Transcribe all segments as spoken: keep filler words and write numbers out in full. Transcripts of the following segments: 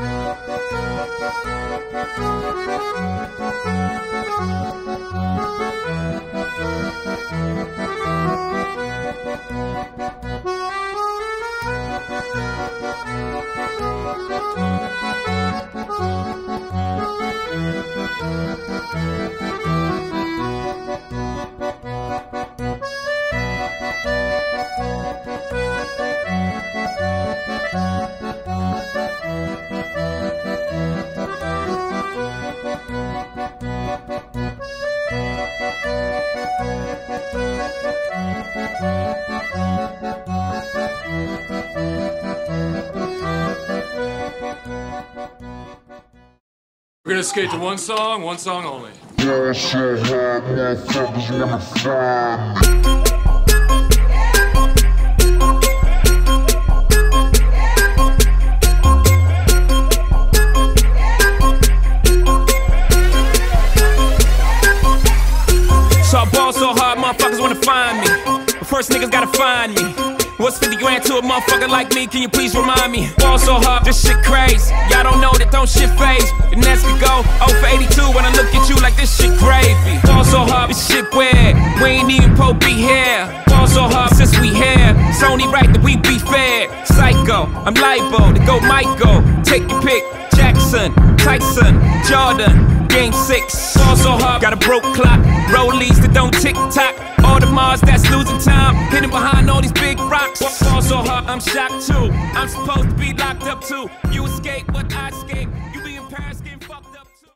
We're gonna skate to one song, one song only. So I ball so hard, motherfuckers wanna find me. But first niggas gotta find me. What's fifty grand to a motherfucker like me? Can you please remind me? Ball so hard, this shit crazy. Y'all don't know that don't shit phase. The Nets could go oh for eighty-two when I look at you like this shit gravy. Ball so hard, this shit weird. We ain't even po be here. Ball so hard since we here. It's only right that we be fair. Psycho, I'm libo to go Michael. Take your pick. Jackson, Tyson, Jordan. Game six. Ball so hard, got a broke clock. Rollies that don't tick tock. All the Mars that's losing time, hidden behind all these big rocks. Ball so hard, I'm shocked too. I'm supposed to be locked up too. You escape, but I escape. You be in Paris getting fucked up too.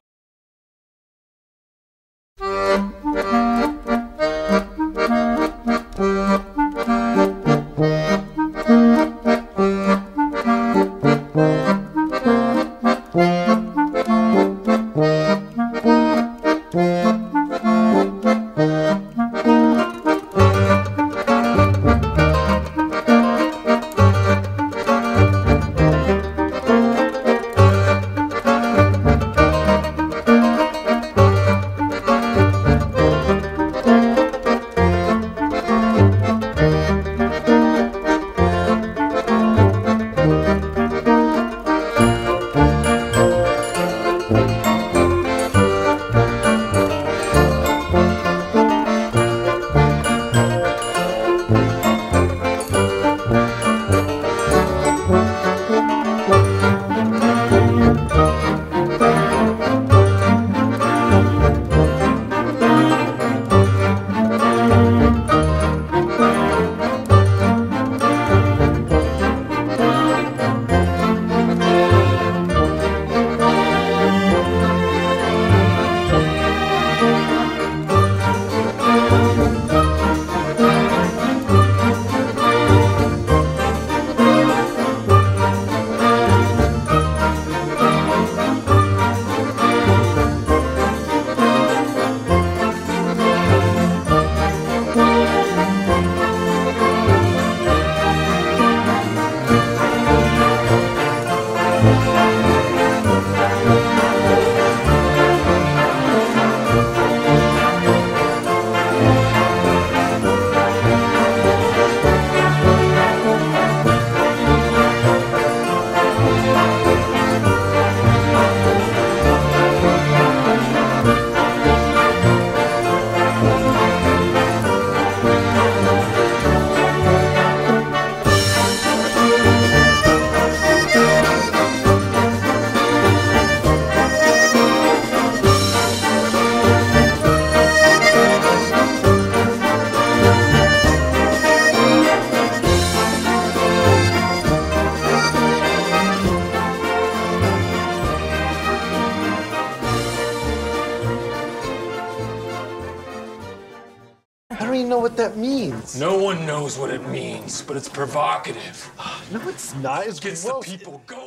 I don't even know what that means. No one knows what it means, but it's provocative. No, it's not. It's Gets gross. the people going.